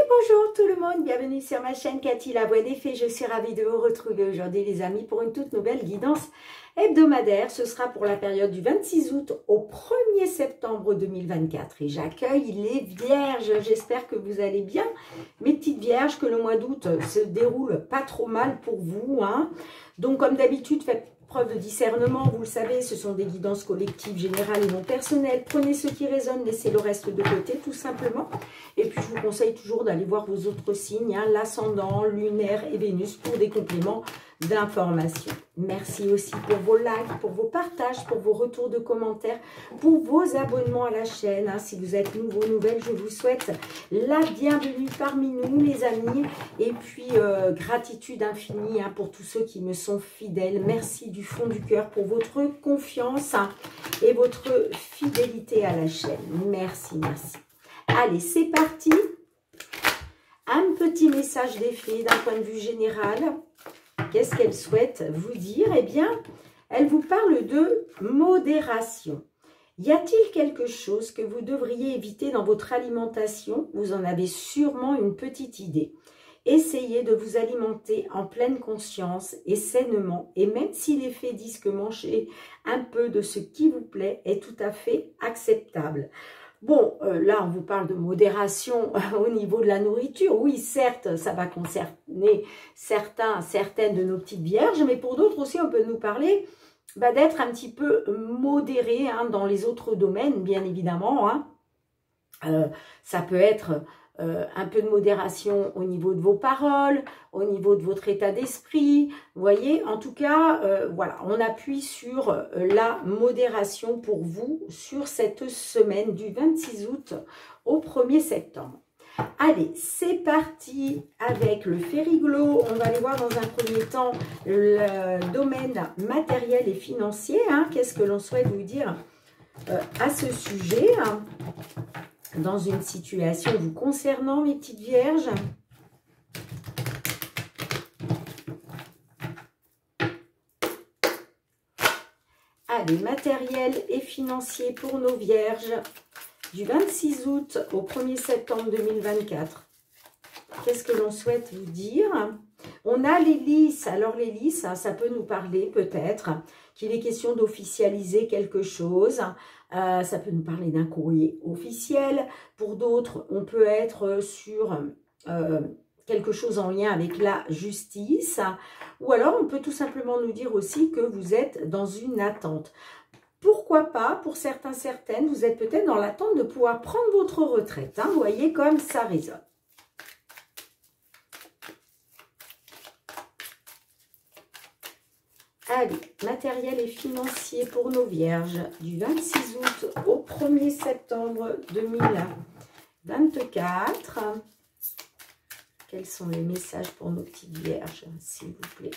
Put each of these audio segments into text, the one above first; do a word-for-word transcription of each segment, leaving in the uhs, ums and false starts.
Bonjour tout le monde, bienvenue sur ma chaîne Cathy, la voix des fées. Je suis ravie de vous retrouver aujourd'hui les amis pour une toute nouvelle guidance hebdomadaire. Ce sera pour la période du vingt-six août au premier septembre deux mille vingt-quatre et j'accueille les vierges. J'espère que vous allez bien mes petites vierges, que le mois d'août se déroule pas trop mal pour vous, hein. Donc comme d'habitude, faites preuve de discernement, vous le savez, ce sont des guidances collectives, générales et non personnelles. Prenez ce qui résonne, laissez le reste de côté, tout simplement. Et puis, je vous conseille toujours d'aller voir vos autres signes, hein, l'ascendant, lunaire et Vénus, pour des compléments d'information. Merci aussi pour vos likes, pour vos partages, pour vos retours de commentaires, pour vos abonnements à la chaîne. Hein. Si vous êtes nouveau, nouvelle, je vous souhaite la bienvenue parmi nous, les amis. Et puis, euh, gratitude infinie hein, pour tous ceux qui me sont fidèles. Merci du fond du cœur pour votre confiance hein, et votre fidélité à la chaîne. Merci, merci. Allez, c'est parti. Un petit message des fées d'un point de vue général. Qu'est-ce qu'elle souhaite vous dire? Eh bien, elle vous parle de modération. Y a-t-il quelque chose que vous devriez éviter dans votre alimentation? Vous en avez sûrement une petite idée. Essayez de vous alimenter en pleine conscience et sainement. Et même si les fées disent que manger un peu de ce qui vous plaît est tout à fait acceptable. Bon, euh, là, on vous parle de modération au niveau de la nourriture. Oui, certes, ça va concerner certains, certaines de nos petites vierges, mais pour d'autres aussi, on peut nous parler bah, d'être un petit peu modéré hein, dans les autres domaines, bien évidemment. Hein. Euh, ça peut être euh, un peu de modération au niveau de vos paroles, au niveau de votre état d'esprit. Vous voyez, en tout cas, euh, voilà, on appuie sur euh, la modération pour vous sur cette semaine du vingt-six août au premier septembre. Allez, c'est parti avec le Fériglo. On va aller voir dans un premier temps le domaine matériel et financier. Hein. Qu'est-ce que l'on souhaite vous dire euh, à ce sujet hein, dans une situation vous concernant, mes petites vierges? Allez, matériel et financier pour nos vierges du vingt-six août au premier septembre deux mille vingt-quatre. Qu'est-ce que l'on souhaite vous dire? On a l'hélice. Alors l'hélice, ça, ça peut nous parler peut-être qu'il est question d'officialiser quelque chose. Euh, ça peut nous parler d'un courrier officiel. Pour d'autres, on peut être sur euh, quelque chose en lien avec la justice. Ou alors, on peut tout simplement nous dire aussi que vous êtes dans une attente. Pourquoi pas, pour certains, certaines, vous êtes peut-être dans l'attente de pouvoir prendre votre retraite. Hein, vous voyez comme ça résonne. Allez, matériel et financier pour nos vierges du vingt-six août au premier septembre deux mille vingt-quatre. Quels sont les messages pour nos petites vierges, s'il vous plaît?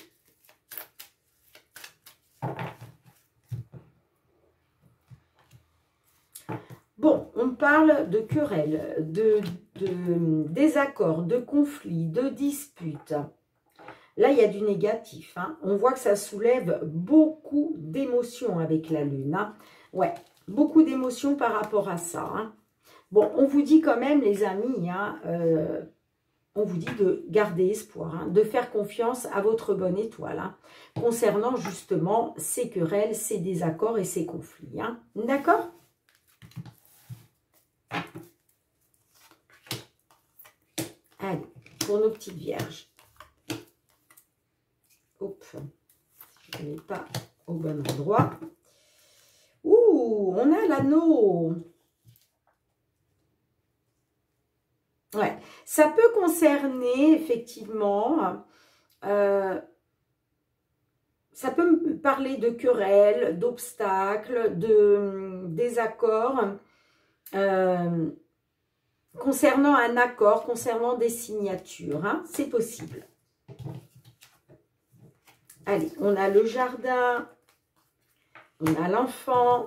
Bon, on parle de querelles, de, de désaccords, de conflits, de disputes. Là, il y a du négatif. Hein. On voit que ça soulève beaucoup d'émotions avec la lune. Hein. Ouais, beaucoup d'émotions par rapport à ça. Hein. Bon, on vous dit quand même, les amis, hein, euh, on vous dit de garder espoir, hein, de faire confiance à votre bonne étoile. Hein, concernant justement ces querelles, ces désaccords et ces conflits. Hein. D'accord ? Allez, pour nos petites vierges. Hop, je ne mets pas au bon endroit. Ouh, on a l'anneau. Ouais, ça peut concerner effectivement, euh, ça peut me parler de querelles, d'obstacles, de désaccords, euh, concernant un accord, concernant des signatures. Hein, c'est possible. Allez, on a le jardin, on a l'enfant,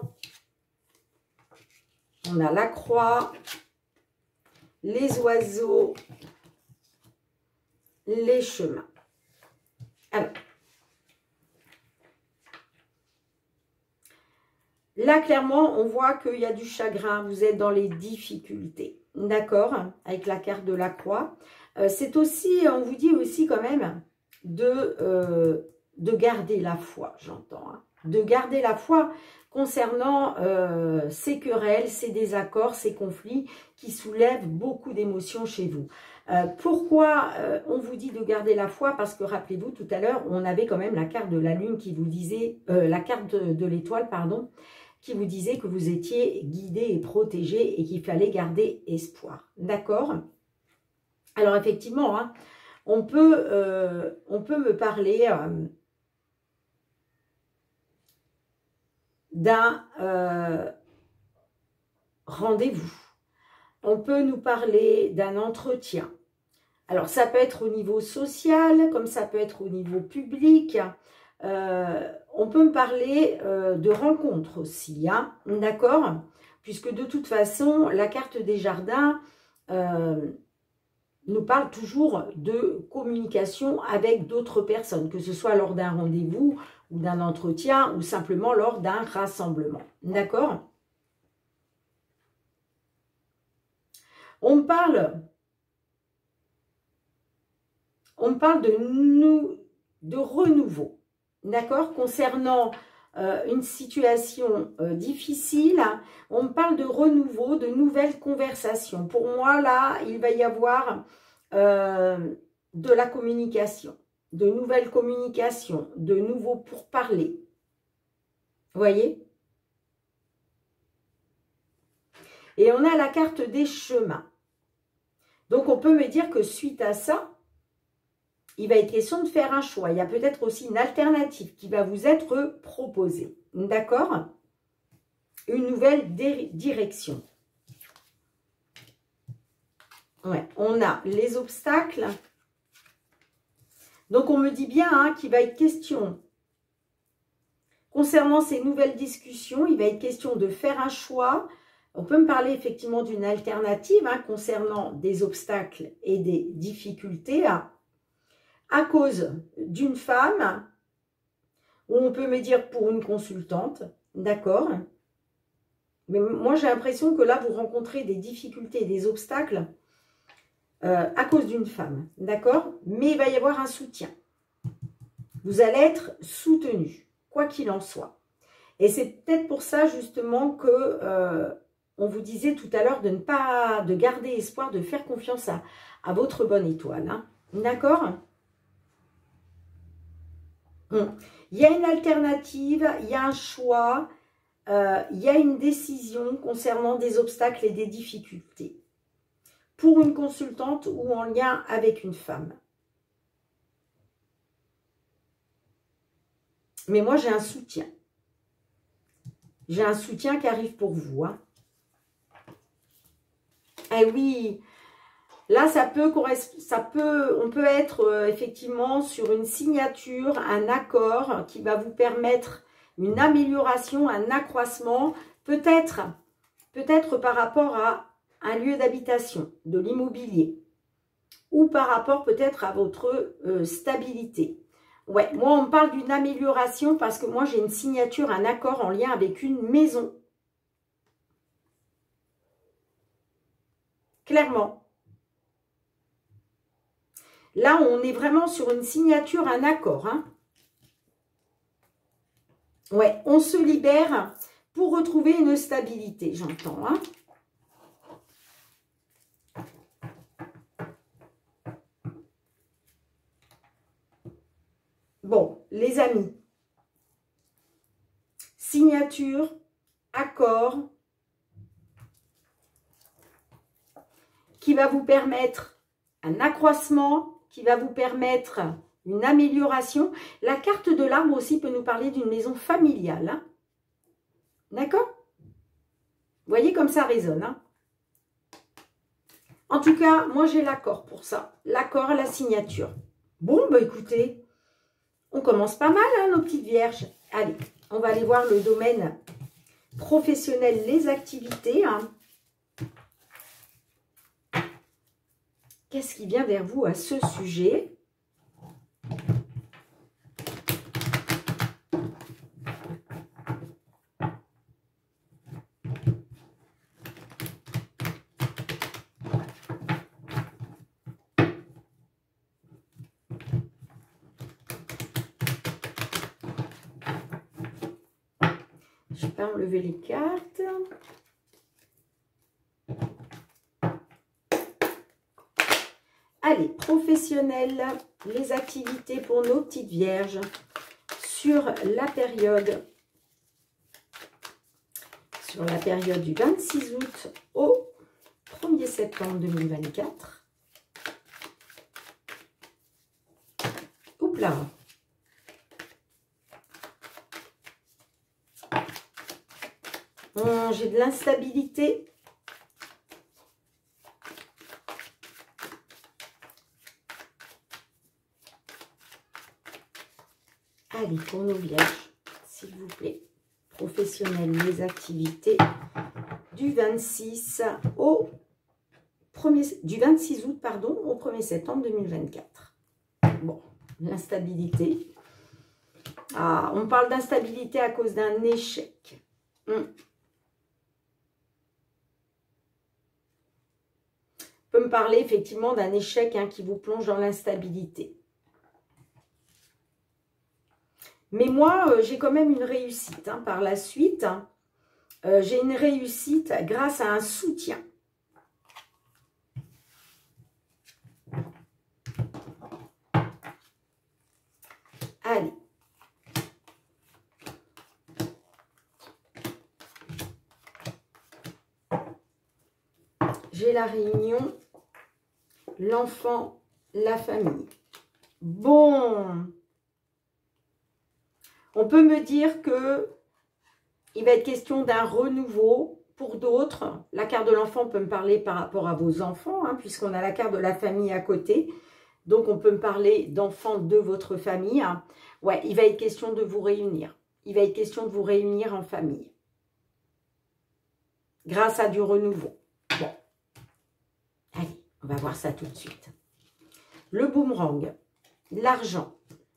on a la croix, les oiseaux, les chemins. Alors, Là, clairement, on voit qu'il y a du chagrin. Vous êtes dans les difficultés. D'accord? Avec la carte de la croix. Euh, c'est aussi, on vous dit aussi quand même de, euh, de garder la foi, j'entends. Hein, de garder la foi concernant euh, ces querelles, ces désaccords, ces conflits qui soulèvent beaucoup d'émotions chez vous. Euh, pourquoi euh, on vous dit de garder la foi? Parce que rappelez-vous, tout à l'heure, on avait quand même la carte de la lune qui vous disait, euh, la carte de, de l'étoile, pardon, qui vous disait que vous étiez guidé et protégé et qu'il fallait garder espoir. D'accord? Alors effectivement, hein, on, peut, euh, on peut me parler euh, d'un euh, rendez-vous. On peut nous parler d'un entretien. Alors ça peut être au niveau social, comme ça peut être au niveau public. Euh, on peut me parler euh, de rencontres aussi, hein, d'accord? Puisque de toute façon, la carte des jardins euh, nous parle toujours de communication avec d'autres personnes, que ce soit lors d'un rendez-vous ou d'un entretien ou simplement lors d'un rassemblement, d'accord? On me parle, on me parle de, nous, de renouveau. D'accord? Concernant euh, une situation euh, difficile, on me parle de renouveau, de nouvelles conversations. Pour moi, là, il va y avoir euh, de la communication, de nouvelles communications, de nouveaux pourparlers. Vous voyez? Et on a la carte des chemins. Donc, on peut me dire que suite à ça, il va être question de faire un choix. Il y a peut-être aussi une alternative qui va vous être proposée. D'accord? Une nouvelle direction. Ouais, on a les obstacles. Donc, on me dit bien hein, qu'il va être question, concernant ces nouvelles discussions, il va être question de faire un choix. On peut me parler effectivement d'une alternative hein, concernant des obstacles et des difficultés à, à cause d'une femme, ou on peut me dire pour une consultante, d'accord? Mais moi, j'ai l'impression que là, vous rencontrez des difficultés, des obstacles euh, à cause d'une femme, d'accord? Mais il va y avoir un soutien. Vous allez être soutenu, quoi qu'il en soit. Et c'est peut-être pour ça, justement, que euh, on vous disait tout à l'heure de ne pas, de garder espoir, de faire confiance à, à votre bonne étoile, hein, d'accord? Hum. Il y a une alternative, il y a un choix, euh, il y a une décision concernant des obstacles et des difficultés pour une consultante ou en lien avec une femme. Mais moi, j'ai un soutien. J'ai un soutien qui arrive pour vous. Hein. Eh oui, là, ça peut, ça peut, on peut être euh, effectivement sur une signature, un accord qui va vous permettre une amélioration, un accroissement, peut-être peut-être par rapport à un lieu d'habitation, de l'immobilier, ou par rapport peut-être à votre euh, stabilité. Ouais, moi, on me parle d'une amélioration parce que moi, j'ai une signature, un accord en lien avec une maison. Clairement. Là, on est vraiment sur une signature, un accord. Hein. Ouais, on se libère pour retrouver une stabilité, j'entends. Hein. Bon, les amis, signature, accord, qui va vous permettre un accroissement, qui va vous permettre une amélioration. La carte de l'arbre aussi peut nous parler d'une maison familiale. Hein. D'accord? Vous voyez comme ça résonne. Hein. En tout cas, moi j'ai l'accord pour ça. L'accord, la signature. Bon, bah écoutez, on commence pas mal, hein, nos petites vierges. Allez, on va aller voir le domaine professionnel, les activités. Hein. Qu'est-ce qui vient vers vous à ce sujet? Je vais pas enlever les cartes. Allez, professionnel, les activités pour nos petites vierges sur la période, sur la période du vingt-six août au premier septembre deux mille vingt-quatre. Oups là. Hum, j'ai de l'instabilité. Allez, pour nos vierges, s'il vous plaît, professionnels, les activités du vingt-six au premier, du vingt-six août pardon, au premier septembre deux mille vingt-quatre. Bon, l'instabilité. Ah, on parle d'instabilité à cause d'un échec. Hum. On peut me parler effectivement d'un échec hein, qui vous plonge dans l'instabilité. Mais moi, euh, j'ai quand même une réussite. Hein, par la suite, hein, euh, j'ai une réussite grâce à un soutien. Allez. J'ai la réunion, l'enfant, la famille. Bon. On peut me dire que il va être question d'un renouveau pour d'autres. La carte de l'enfant peut me parler par rapport à vos enfants, hein, puisqu'on a la carte de la famille à côté. Donc, on peut me parler d'enfants de votre famille. Hein. Ouais, il va être question de vous réunir. Il va être question de vous réunir en famille. Grâce à du renouveau. Bon. Allez, on va voir ça tout de suite. Le boomerang, l'argent,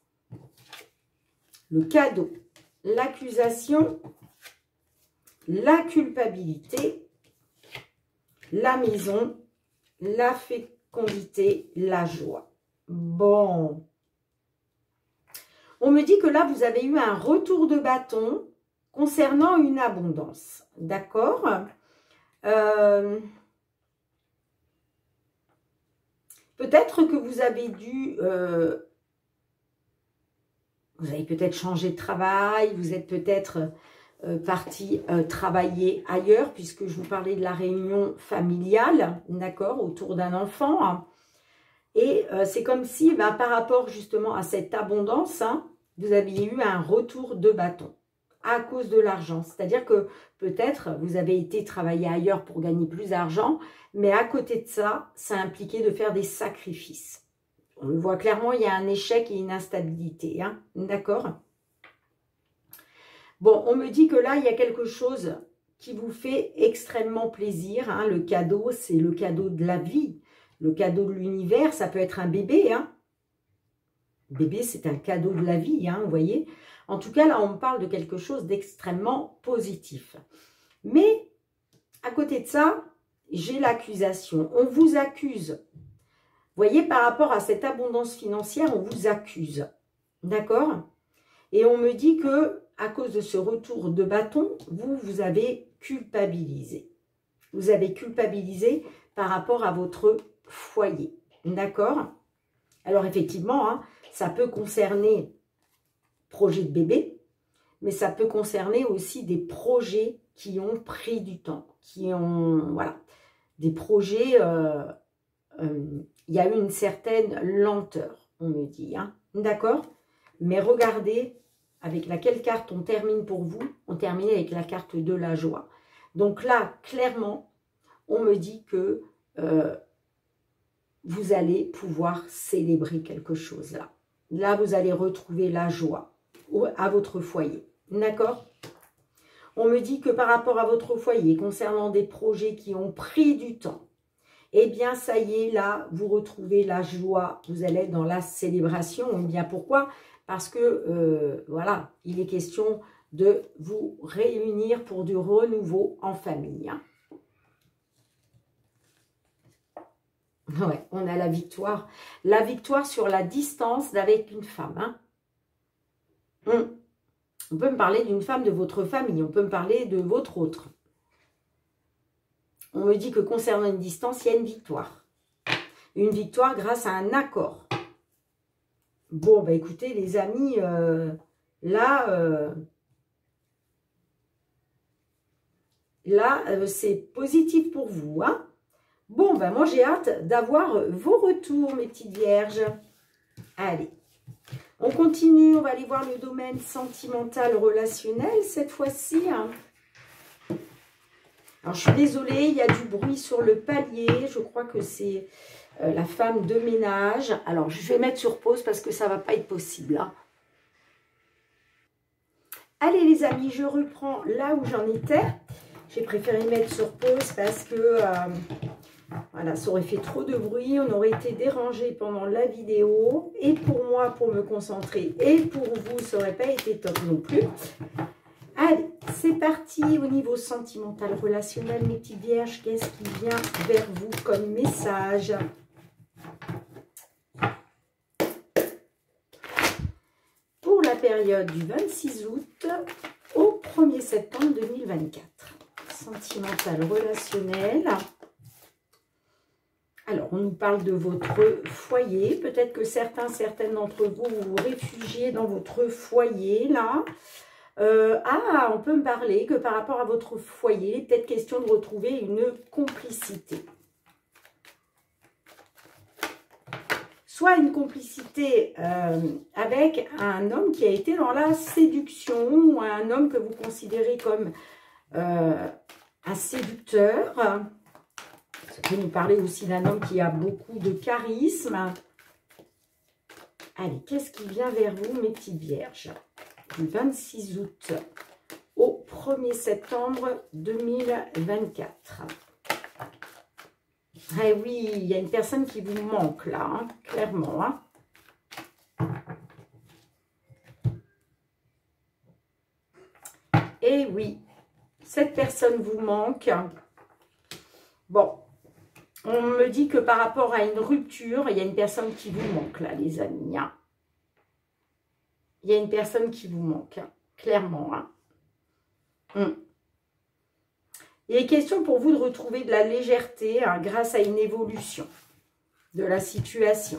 le cadeau, l'accusation, la culpabilité, la maison, la fécondité, la joie. Bon. On me dit que là, vous avez eu un retour de bâton concernant une abondance. D'accord ? euh, Peut-être que vous avez dû... Euh, vous avez peut-être changé de travail, vous êtes peut-être euh, parti euh, travailler ailleurs, puisque je vous parlais de la réunion familiale, d'accord, autour d'un enfant. Hein. Et euh, c'est comme si, ben, par rapport justement à cette abondance, hein, vous aviez eu un retour de bâton à cause de l'argent. C'est-à-dire que peut-être vous avez été travailler ailleurs pour gagner plus d'argent, mais à côté de ça, ça impliquait de faire des sacrifices. On le voit clairement, il y a un échec et une instabilité. Hein, d'accord ? Bon, on me dit que là, il y a quelque chose qui vous fait extrêmement plaisir. Hein. Le cadeau, c'est le cadeau de la vie. Le cadeau de l'univers, ça peut être un bébé. Hein. Bébé, c'est un cadeau de la vie, hein, vous voyez. En tout cas, là, on me parle de quelque chose d'extrêmement positif. Mais, à côté de ça, j'ai l'accusation. On vous accuse. Vous voyez, par rapport à cette abondance financière, on vous accuse. D'accord? Et on me dit que, à cause de ce retour de bâton, vous, vous avez culpabilisé. Vous avez culpabilisé par rapport à votre foyer. D'accord? Alors, effectivement, hein, ça peut concerner projet de bébé, mais ça peut concerner aussi des projets qui ont pris du temps, qui ont, voilà, des projets... Euh, euh, il y a eu une certaine lenteur, on me dit. Hein. D'accord? Mais regardez avec laquelle carte on termine pour vous. On termine avec la carte de la joie. Donc là, clairement, on me dit que euh, vous allez pouvoir célébrer quelque chose là. Là, vous allez retrouver la joie à votre foyer. D'accord? On me dit que par rapport à votre foyer, concernant des projets qui ont pris du temps, eh bien, ça y est, là, vous retrouvez la joie. Vous allez être dans la célébration. Eh bien, pourquoi? Parce que, euh, voilà, il est question de vous réunir pour du renouveau en famille. Hein. Ouais, on a la victoire. La victoire sur la distance d'avec une femme. Hein. Hum. On peut me parler d'une femme de votre famille, on peut me parler de votre autre. On me dit que concernant une distance, il y a une victoire. Une victoire grâce à un accord. Bon, bah écoutez les amis, euh, là, euh, là euh, c'est positif pour vous. Hein. Bon, ben moi j'ai hâte d'avoir vos retours, mes petites vierges. Allez, on continue, on va aller voir le domaine sentimental relationnel cette fois-ci. Hein. Alors, je suis désolée, il y a du bruit sur le palier. Je crois que c'est euh, la femme de ménage. Alors, je vais mettre sur pause parce que ça ne va pas être possible. Hein. Allez, les amis, je reprends là où j'en étais. J'ai préféré mettre sur pause parce que euh, voilà, ça aurait fait trop de bruit. On aurait été dérangé pendant la vidéo. Et pour moi, pour me concentrer, et pour vous, ça n'aurait pas été top non plus. Allez, c'est parti au niveau sentimental, relationnel, mes petites vierges. Qu'est-ce qui vient vers vous comme message? Pour la période du vingt-six août au premier septembre deux mille vingt-quatre. Sentimental, relationnel. Alors, on nous parle de votre foyer. Peut-être que certains, certaines d'entre vous, vous vous réfugiez dans votre foyer, là. Euh, ah, on peut me parler que par rapport à votre foyer, il est peut-être question de retrouver une complicité. Soit une complicité euh, avec un homme qui a été dans la séduction, ou un homme que vous considérez comme euh, un séducteur. Ça peut nous parler aussi d'un homme qui a beaucoup de charisme. Allez, qu'est-ce qui vient vers vous, mes petites vierges? Du vingt-six août au premier septembre deux mille vingt-quatre. Eh oui, il y a une personne qui vous manque là, hein, clairement. Hein. Eh oui, cette personne vous manque. Bon, on me dit que par rapport à une rupture, il y a une personne qui vous manque là, les amis. Hein. Il y a une personne qui vous manque, hein, clairement. Hein. Hum. Il est question pour vous de retrouver de la légèreté hein, grâce à une évolution de la situation.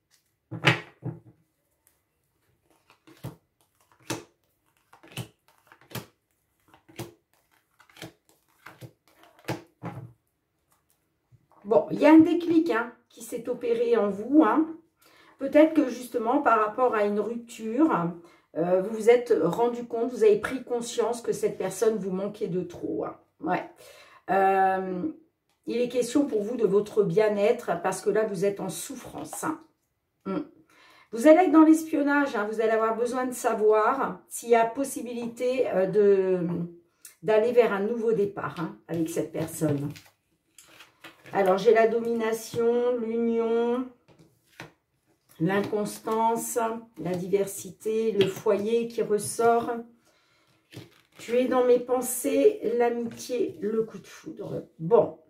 Bon, il y a un déclic hein, qui s'est opéré en vous. Hein. Peut-être que justement, par rapport à une rupture, euh, vous vous êtes rendu compte, vous avez pris conscience que cette personne vous manquait de trop. Hein. Ouais. Euh, il est question pour vous de votre bien-être parce que là, vous êtes en souffrance. Hein. Hum. Vous allez être dans l'espionnage. Hein. Vous allez avoir besoin de savoir s'il y a possibilité euh, de d'aller vers un nouveau départ hein, avec cette personne. Alors, j'ai la domination, l'union... L'inconstance, la diversité, le foyer qui ressort. Tu es dans mes pensées, l'amitié, le coup de foudre. Bon.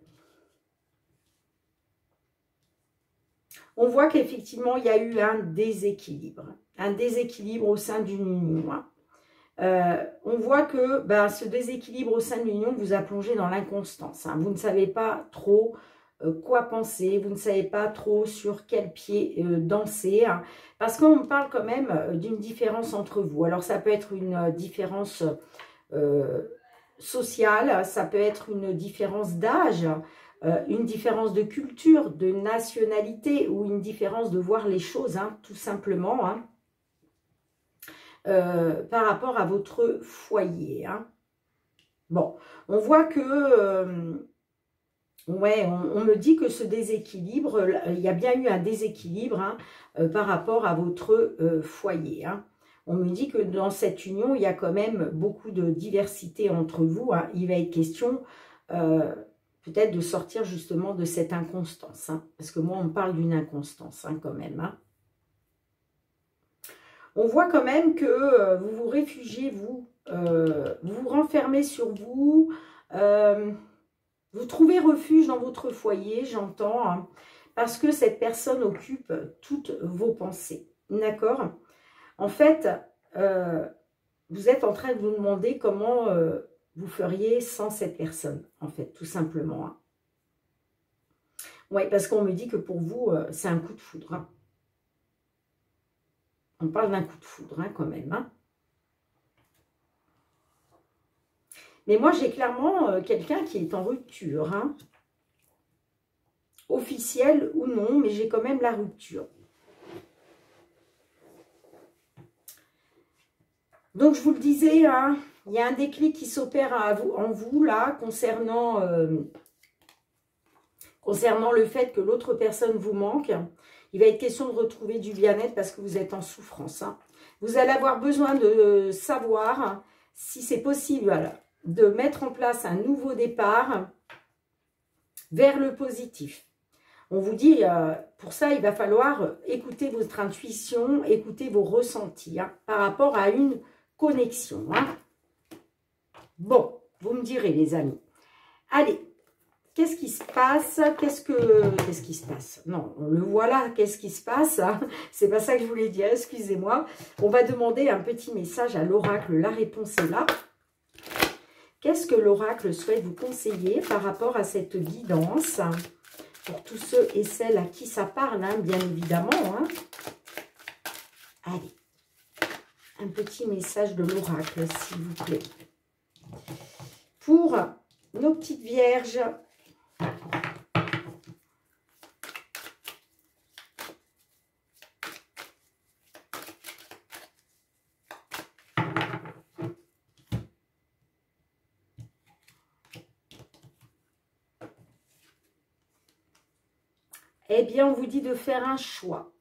On voit qu'effectivement, il y a eu un déséquilibre. Un déséquilibre au sein d'une union. Euh, on voit que ben, ce déséquilibre au sein de l'union vous a plongé dans l'inconstance. Hein. Vous ne savez pas trop... quoi penser, vous ne savez pas trop sur quel pied euh, danser, hein, parce qu'on parle quand même d'une différence entre vous. Alors ça peut être une différence euh, sociale, ça peut être une différence d'âge, euh, une différence de culture, de nationalité, ou une différence de voir les choses, hein, tout simplement, hein, euh, par rapport à votre foyer. Hein. Bon, on voit que... Euh, Ouais, on, on me dit que ce déséquilibre, il y a bien eu un déséquilibre hein, euh, par rapport à votre euh, foyer. Hein. On me dit que dans cette union, il y a quand même beaucoup de diversité entre vous. Hein. Il va être question euh, peut-être de sortir justement de cette inconstance. Hein, parce que moi, on me parle d'une inconstance hein, quand même. Hein. On voit quand même que euh, vous vous réfugiez, vous, euh, vous vous renfermez sur vous. Euh, Vous trouvez refuge dans votre foyer, j'entends, hein, parce que cette personne occupe toutes vos pensées. D'accord? En fait, euh, vous êtes en train de vous demander comment euh, vous feriez sans cette personne, en fait, tout simplement. Hein. Oui, parce qu'on me dit que pour vous, euh, c'est un coup de foudre. Hein. On parle d'un coup de foudre, hein, quand même. Hein. Mais moi, j'ai clairement euh, quelqu'un qui est en rupture. Hein. Officielle ou non, mais j'ai quand même la rupture. Donc, je vous le disais, hein, il y a un déclic qui s'opère en vous, là, concernant, euh, concernant le fait que l'autre personne vous manque. Il va être question de retrouver du bien-être parce que vous êtes en souffrance. Hein. Vous allez avoir besoin de savoir si c'est possible voilà, de mettre en place un nouveau départ vers le positif. On vous dit, euh, pour ça, il va falloir écouter votre intuition, écouter vos ressentis hein, par rapport à une connexion. Hein. Bon, vous me direz, les amis. Allez, qu'est-ce qui se passe? Qu'est-ce que qu'est-ce qui se passe? Non, on le voit là, qu'est-ce qui se passe? C'est pas ça que je voulais dire, excusez-moi. On va demander un petit message à l'oracle. La réponse est là. Qu'est-ce que l'oracle souhaite vous conseiller par rapport à cette guidance? Pour tous ceux et celles à qui ça parle, hein, bien évidemment. Hein. Allez, un petit message de l'oracle, s'il vous plaît. Pour nos petites vierges, eh bien, on vous dit de faire un choix.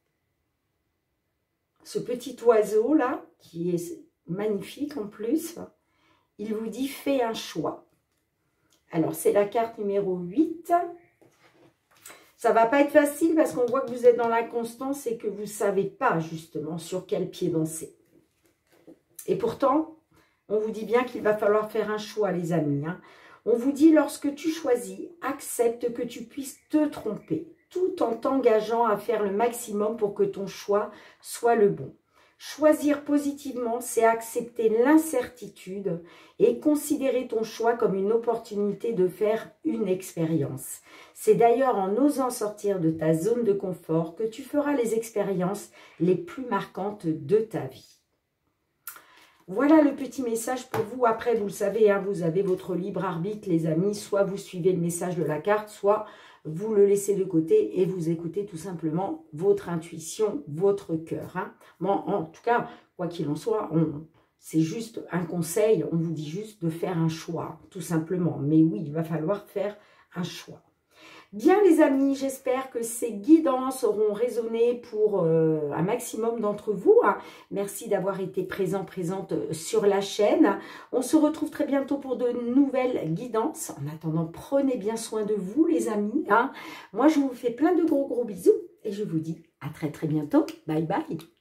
Ce petit oiseau-là, qui est magnifique en plus, il vous dit, fais un choix. Alors, c'est la carte numéro huit. Ça ne va pas être facile parce qu'on voit que vous êtes dans l'inconstance et que vous ne savez pas justement sur quel pied danser. Et pourtant, on vous dit bien qu'il va falloir faire un choix, les amis. Hein. On vous dit, lorsque tu choisis, accepte que tu puisses te tromper, tout en t'engageant à faire le maximum pour que ton choix soit le bon. Choisir positivement, c'est accepter l'incertitude et considérer ton choix comme une opportunité de faire une expérience. C'est d'ailleurs en osant sortir de ta zone de confort que tu feras les expériences les plus marquantes de ta vie. Voilà le petit message pour vous. Après, vous le savez, hein, vous avez votre libre arbitre, les amis. Soit vous suivez le message de la carte, soit vous le laissez de côté et vous écoutez tout simplement votre intuition, votre cœur. Hein. Bon, en tout cas, quoi qu'il en soit, c'est juste un conseil. On vous dit juste de faire un choix, tout simplement. Mais oui, il va falloir faire un choix. Bien les amis, j'espère que ces guidances auront résonné pour euh, un maximum d'entre vous. Hein. Merci d'avoir été présent, présente sur la chaîne. On se retrouve très bientôt pour de nouvelles guidances. En attendant, prenez bien soin de vous les amis. Hein. Moi, je vous fais plein de gros gros bisous et je vous dis à très très bientôt. Bye bye.